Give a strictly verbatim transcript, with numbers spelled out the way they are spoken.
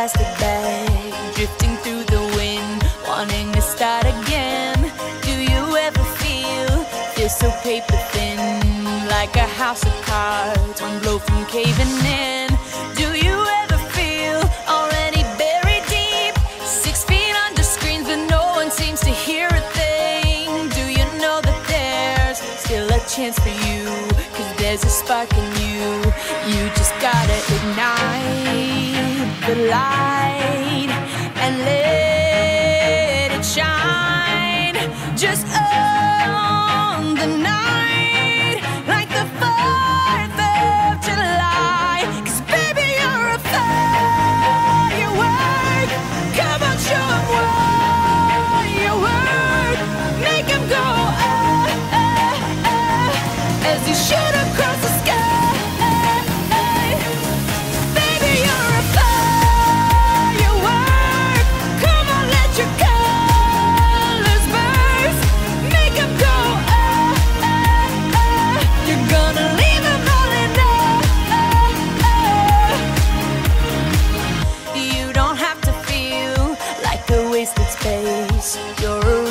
plastic bag, drifting through the wind, wanting to start again. Do you ever feel, feel so paper thin, like a house of cards, one blow from caving in? Do you ever feel already buried deep, six feet under screens but no one seems to hear a thing? Do you know that there's still a chance for you, cause there's a spark in you. You just gotta ignite the light and let it shine. Just own the night like the fourth of July. Cause baby, you're a firework. Come on, show 'em what you work. Make 'em go ah, ah, ah, as you shoot across the sky. Baby, you're a firework. Come on, let your colors burst. Make 'em go ah, ah, ah. You're gonna leave 'em all in awe. You don't have to feel like a wasted space. You're a